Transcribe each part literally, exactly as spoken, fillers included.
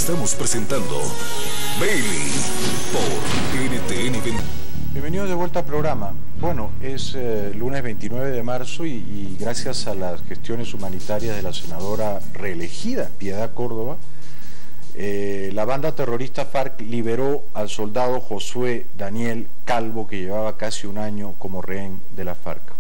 Estamos presentando Bailey por N T N veinte. Bienvenidos de vuelta al programa. Bueno, es eh, lunes veintinueve de marzo y, y gracias a las gestiones humanitarias de la senadora reelegida Piedad Córdoba, eh, la banda terrorista FARC liberó al soldado Josué Daniel Calvo, que llevaba casi un año como rehén de la FARC.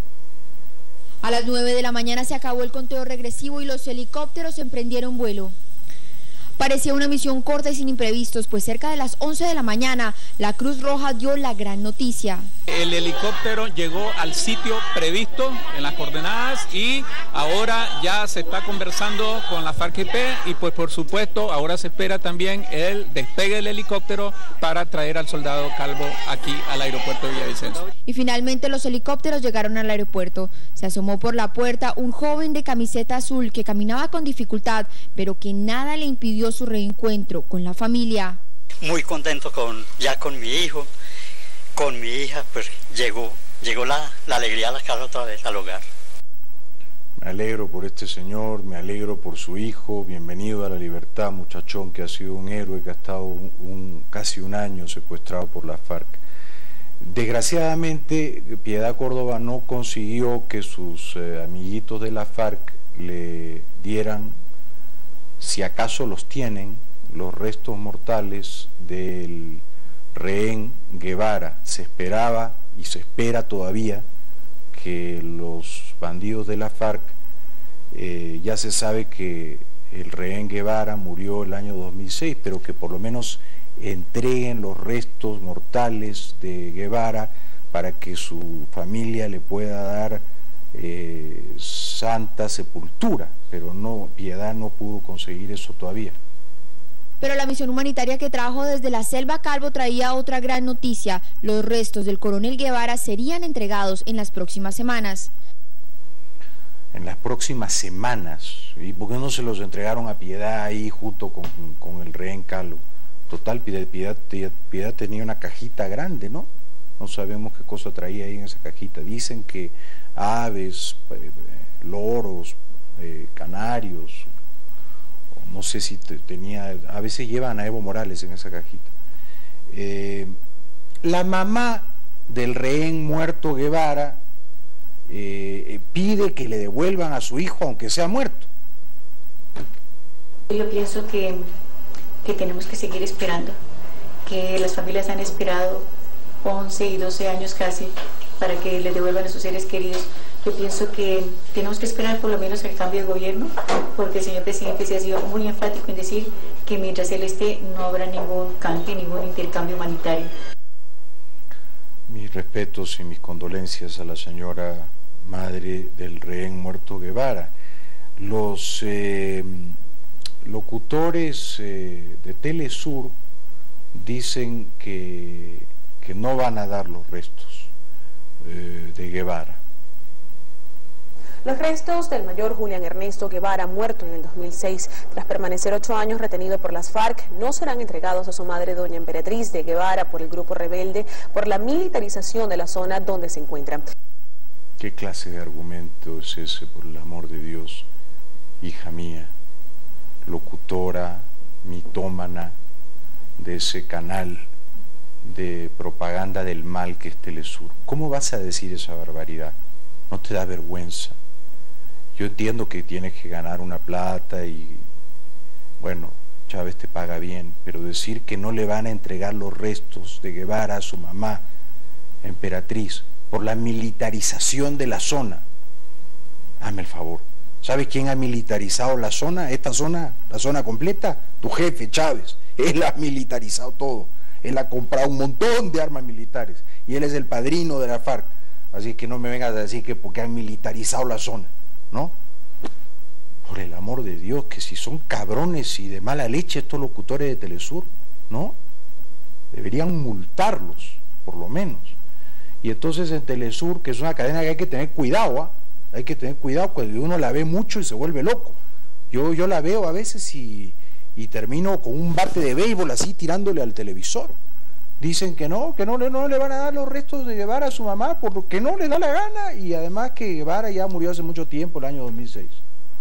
A las nueve de la mañana se acabó el conteo regresivo y los helicópteros emprendieron vuelo. Parecía una misión corta y sin imprevistos, pues cerca de las once de la mañana, la Cruz Roja dio la gran noticia. El helicóptero llegó al sitio previsto en las coordenadas y ahora ya se está conversando con la FARC E P y pues por supuesto ahora se espera también el despegue del helicóptero para traer al soldado Calvo aquí al aeropuerto de Villavicencio. Y finalmente los helicópteros llegaron al aeropuerto. Se asomó por la puerta un joven de camiseta azul que caminaba con dificultad, pero que nada le impidió su reencuentro con la familia. Muy contento con ya con mi hijo, con mi hija, pues llegó, llegó la, la alegría a la casa otra vez, al hogar. Me alegro por este señor, me alegro por su hijo, bienvenido a la libertad, muchachón que ha sido un héroe, que ha estado un, un, casi un año secuestrado por la FARC. Desgraciadamente, Piedad Córdoba no consiguió que sus eh, amiguitos de la FARC le dieran, si acaso los tienen, los restos mortales del rehén Guevara. Se esperaba y se espera todavía que los bandidos de la FARC, eh, ya se sabe que el rehén Guevara murió el año dos mil seis, pero que por lo menos entreguen los restos mortales de Guevara para que su familia le pueda dar eh, santa sepultura, pero no, Piedad no pudo conseguir eso todavía. Pero la misión humanitaria que trajo desde la selva Calvo traía otra gran noticia: los restos del coronel Guevara serían entregados en las próximas semanas. En las próximas semanas, ¿y por qué no se los entregaron a Piedad ahí junto con, con el rehén Calvo? Total, Piedad, Piedad, Piedad tenía una cajita grande, ¿no? No sabemos qué cosa traía ahí en esa cajita. Dicen que aves, eh, loros, eh, canarios, o no sé si te, tenía, a veces llevan a Evo Morales en esa cajita. Eh, la mamá del rehén muerto Guevara eh, pide que le devuelvan a su hijo aunque sea muerto. Yo pienso que que tenemos que seguir esperando, que las familias han esperado once y doce años casi para que les devuelvan a sus seres queridos. Yo pienso que tenemos que esperar por lo menos el cambio de gobierno, porque el señor presidente se ha sido muy enfático en decir que mientras él esté no habrá ningún cambio, ningún intercambio humanitario. Mis respetos y mis condolencias a la señora madre del rehén muerto Guevara. Los eh, locutores eh, de Telesur dicen que, que no van a dar los restos eh, de Guevara. Los restos del mayor Julián Ernesto Guevara, muerto en el dos mil seis, tras permanecer ocho años retenido por las FARC, no serán entregados a su madre, doña Emperatriz de Guevara, por el grupo rebelde, por la militarización de la zona donde se encuentran. ¿Qué clase de argumento es ese, por el amor de Dios, hija mía? Locutora, mitómana de ese canal de propaganda del mal que es Telesur. ¿Cómo vas a decir esa barbaridad? ¿No te da vergüenza? Yo entiendo que tienes que ganar una plata y, bueno, Chávez te paga bien, pero decir que no le van a entregar los restos de Guevara a su mamá, Emperatriz, por la militarización de la zona, hazme el favor. ¿Sabes quién ha militarizado la zona? Esta zona, la zona completa, tu jefe, Chávez. Él ha militarizado todo. Él ha comprado un montón de armas militares y él es el padrino de la FARC. Así que no me vengas a decir que porque han militarizado la zona, ¿no? Por el amor de Dios, que si son cabrones y de mala leche estos locutores de Telesur, ¿no? Deberían multarlos, por lo menos. Y entonces en Telesur, que es una cadena que hay que tener cuidado, ¿ah? Hay que tener cuidado cuando uno la ve mucho y se vuelve loco. Yo, yo la veo a veces y, y termino con un bate de béisbol así tirándole al televisor. Dicen que no, que no, no le van a dar los restos de Guevara a su mamá porque no le da la gana, y además que Guevara ya murió hace mucho tiempo, el año dos mil seis.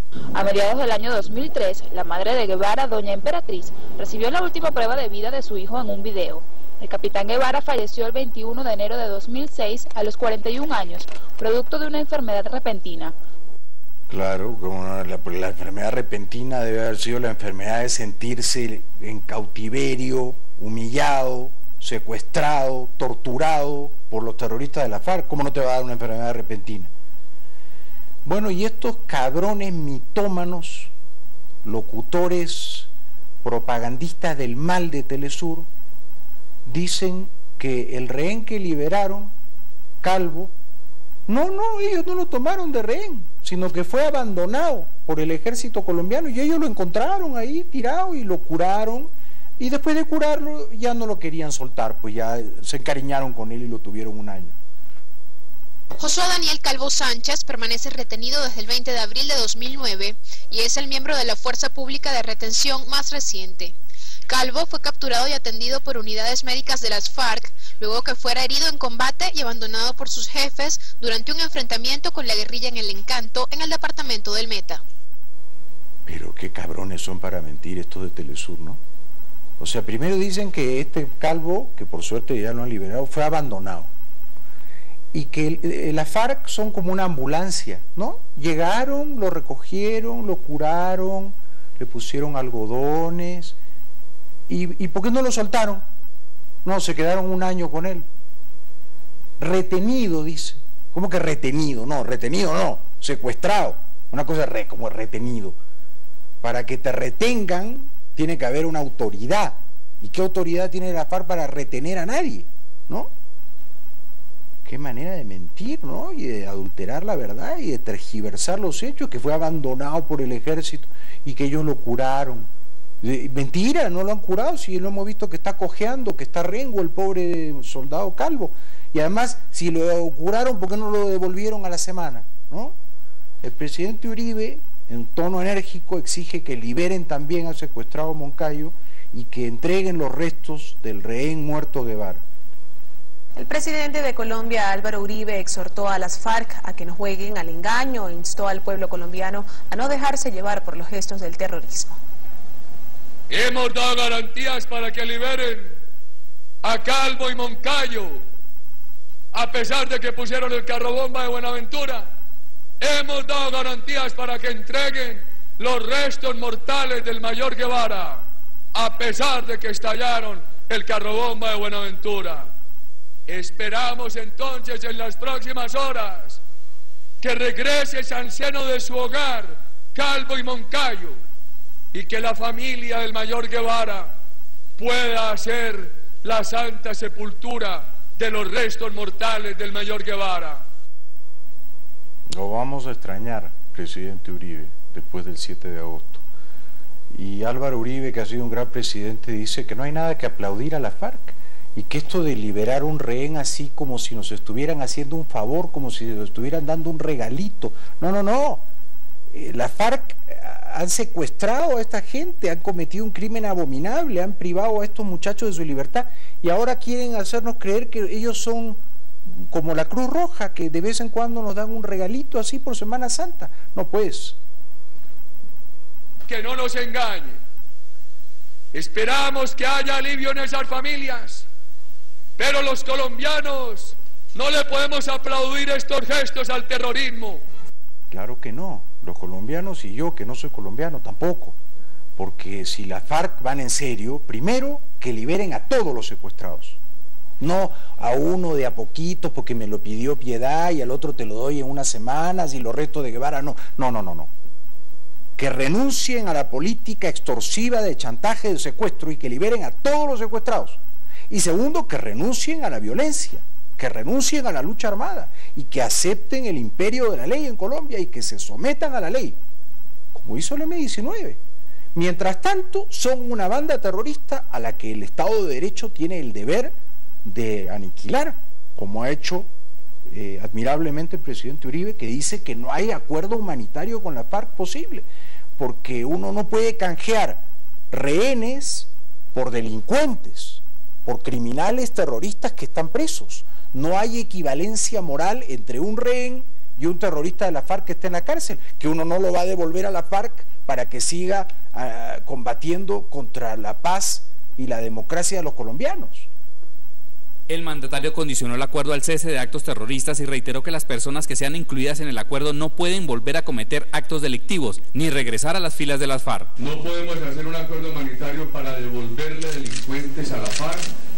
A mediados del año dos mil tres, la madre de Guevara, doña Emperatriz, recibió la última prueba de vida de su hijo en un video. El capitán Guevara falleció el veintiuno de enero de dos mil seis a los cuarenta y un años, producto de una enfermedad repentina. Claro, como no, la, la enfermedad repentina debe haber sido la enfermedad de sentirse en cautiverio, humillado, secuestrado, torturado por los terroristas de la FARC. ¿Cómo no te va a dar una enfermedad repentina? Bueno, y estos cabrones mitómanos, locutores, propagandistas del mal de Telesur, dicen que el rehén que liberaron, Calvo, no, no, ellos no lo tomaron de rehén, sino que fue abandonado por el ejército colombiano y ellos lo encontraron ahí tirado y lo curaron, y después de curarlo ya no lo querían soltar, pues ya se encariñaron con él y lo tuvieron un año. Josué Daniel Calvo Sánchez permanece retenido desde el veinte de abril de dos mil nueve y es el miembro de la Fuerza Pública de Retención más reciente. Calvo fue capturado y atendido por unidades médicas de las FARC, luego que fuera herido en combate y abandonado por sus jefes durante un enfrentamiento con la guerrilla en El Encanto, en el departamento del Meta. Pero qué cabrones son para mentir estos de Telesur, ¿no? O sea, primero dicen que este Calvo, que por suerte ya lo han liberado, fue abandonado. Y que las FARC son como una ambulancia, ¿no? Llegaron, lo recogieron, lo curaron, le pusieron algodones. ¿Y, y por qué no lo soltaron? No, se quedaron un año con él. Retenido, dice. ¿Cómo que retenido? No, retenido no, secuestrado. Una cosa re, como retenido. Para que te retengan, tiene que haber una autoridad. ¿Y qué autoridad tiene la FARC para retener a nadie? ¿No? Qué manera de mentir, ¿no? Y de adulterar la verdad y de tergiversar los hechos, que fue abandonado por el ejército y que ellos lo curaron. Mentira, no lo han curado, si lo hemos visto que está cojeando, que está rengo el pobre soldado Calvo. Y además, si lo curaron, ¿por qué no lo devolvieron a la semana? ¿No? El presidente Uribe, en tono enérgico, exige que liberen también al secuestrado Moncayo y que entreguen los restos del rehén muerto Guevara. El presidente de Colombia, Álvaro Uribe, exhortó a las FARC a que no jueguen al engaño e instó al pueblo colombiano a no dejarse llevar por los gestos del terrorismo. Hemos dado garantías para que liberen a Calvo y Moncayo, a pesar de que pusieron el carro bomba de Buenaventura. Hemos dado garantías para que entreguen los restos mortales del mayor Guevara, a pesar de que estallaron el carro bomba de Buenaventura. Esperamos entonces en las próximas horas que regrese al seno de su hogar Calvo y Moncayo y que la familia del mayor Guevara pueda hacer la santa sepultura de los restos mortales del mayor Guevara. Lo vamos a extrañar, presidente Uribe, después del siete de agosto. Y Álvaro Uribe, que ha sido un gran presidente, dice que no hay nada que aplaudir a la FARC. Y que esto de liberar un rehén así como si nos estuvieran haciendo un favor, como si nos estuvieran dando un regalito. No, no, no. Eh, la FARC han secuestrado a esta gente, han cometido un crimen abominable, han privado a estos muchachos de su libertad y ahora quieren hacernos creer que ellos son como la Cruz Roja, que de vez en cuando nos dan un regalito así por Semana Santa. No, pues. Que no nos engañe. Esperamos que haya alivio en esas familias. Pero los colombianos no le podemos aplaudir estos gestos al terrorismo. Claro que no, los colombianos y yo, que no soy colombiano, tampoco. Porque si las FARC van en serio, primero que liberen a todos los secuestrados. No a uno de a poquito porque me lo pidió Piedad y al otro te lo doy en unas semanas y los restos de Guevara, no, no, no, no, no. Que renuncien a la política extorsiva de chantaje de secuestro y que liberen a todos los secuestrados. Y segundo, que renuncien a la violencia, que renuncien a la lucha armada y que acepten el imperio de la ley en Colombia y que se sometan a la ley, como hizo el eme diecinueve. Mientras tanto, son una banda terrorista a la que el Estado de Derecho tiene el deber de aniquilar, como ha hecho eh, admirablemente el presidente Uribe, que dice que no hay acuerdo humanitario con la FARC posible, porque uno no puede canjear rehenes por delincuentes, por criminales terroristas que están presos. No hay equivalencia moral entre un rehén y un terrorista de la FARC que esté en la cárcel, que uno no lo va a devolver a la FARC para que siga uh, combatiendo contra la paz y la democracia de los colombianos. El mandatario condicionó el acuerdo al cese de actos terroristas y reiteró que las personas que sean incluidas en el acuerdo no pueden volver a cometer actos delictivos ni regresar a las filas de las FARC. No podemos hacer un acuerdo humanitario para devolverle delincuentes a la FARC